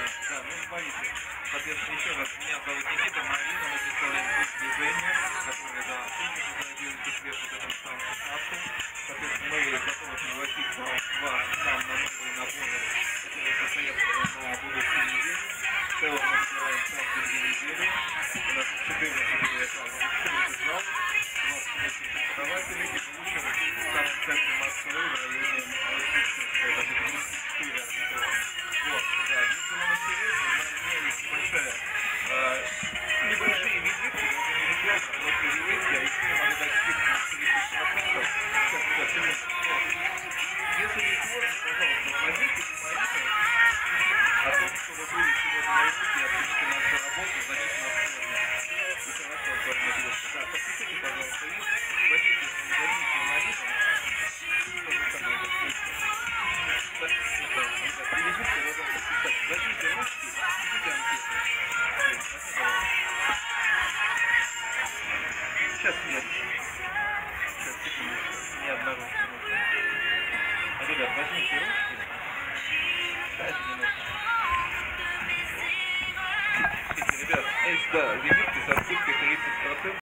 Да, ну смотрите, соответственно, еще раз, меня зовут Никита Марина, мы представляем курс движения, который, да, только производим четверг вот этом самом 16. Соответственно, мы готовы пригласить вас к нам на новые наборы, которые состоятся на будущей неделе. В целом мы собираем каждые 2 недели. У нас 14 зал, 28 преподавателей, и мы учим в самом центре Москвы, в районе Новосибирска, это 34 архитектора. Вот, да, если вам интересно, у меня есть небольшие визитки, даже не рекламы, а просто визитки, а еще я могу дать скидку на 30%. Сейчас, ребят, секундочку. Если не сложно, пожалуйста, возьмите внимание о том, что вы были сегодня на уроке, отпишите нашу работу, займите на вторник. И хорошо, с вами отлично. Да, подпишите, пожалуйста, и возьмите внимание. Что вы со мной подпишите. Привезите, вы должны подписать. Возьмите ручки, пишите анкету. Сейчас нет. Сейчас, секундочку. Ни одна ручка нужна. Ребят, возьмите ручки. Дайте минуту. Ребят, есть, да, визитки со скидкой 30%.